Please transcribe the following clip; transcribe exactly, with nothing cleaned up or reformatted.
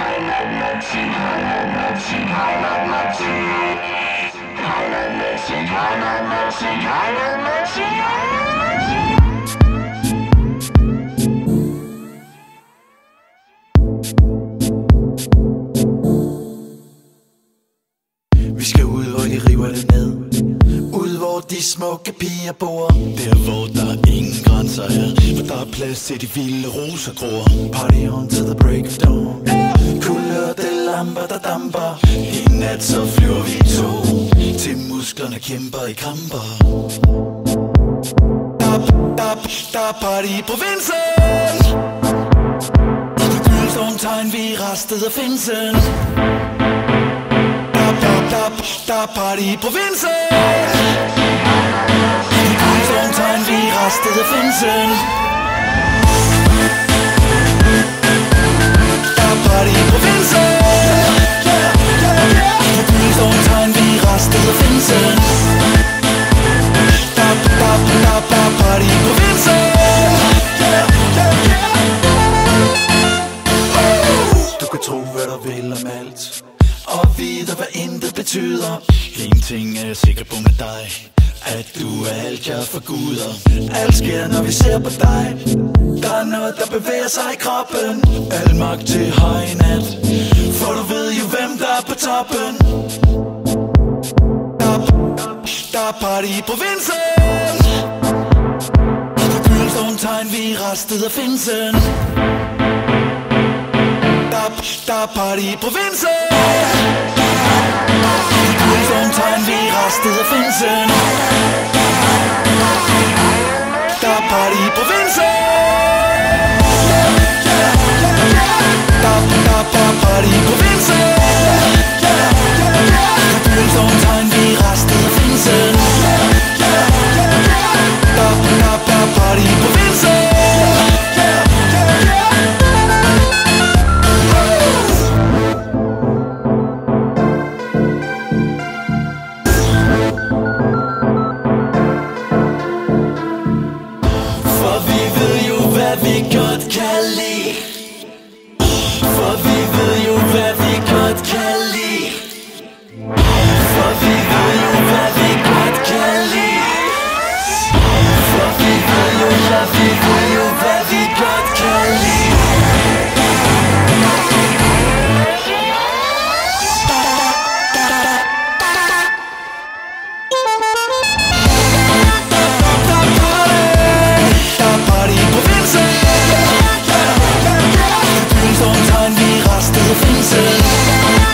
Vi skal ud, hvor de river det ned. Ud, hvor de smukke piger bor. Der, hvor der ingen grænser er, for der er plads til de vilde rosegror. Party on to the break of dawn. Kulørte lamper, der damper. I nat så flyver vi to, til musklerne kæmper i kamper. Der, der, der er party i provinsen. I Gyldstormtegn, vi rastede finsen. Der er party i provinsen. I Gyldstormtegn, vi rastede finsen. Der er party i provinsen. I Gyldstormtegn, vi rastede finsen. Der, der, der, der er party i provinsen. Du kan tro, hvad du vil om alt, og vide, hvad intet betyder. En ting er jeg sikker på med dig, at du er alt, jeg forguder. Alt sker, når vi ser på dig. Der er noget, der bevæger sig i kroppen. Al magt til høj nat, for du ved jo, hvem der er på toppen. Der, der er party i provinsen. I Gyldstormtegn, vi rastede finsen. Der, der er party i provinsen. I Gyldstormtegn, vi rastede finsen. Der er party i provinsen. Der, der, der er party i provinsen. I Gyldstormtegn, vi rastede finsen. Der, der, der er party i provinsen. Finsen.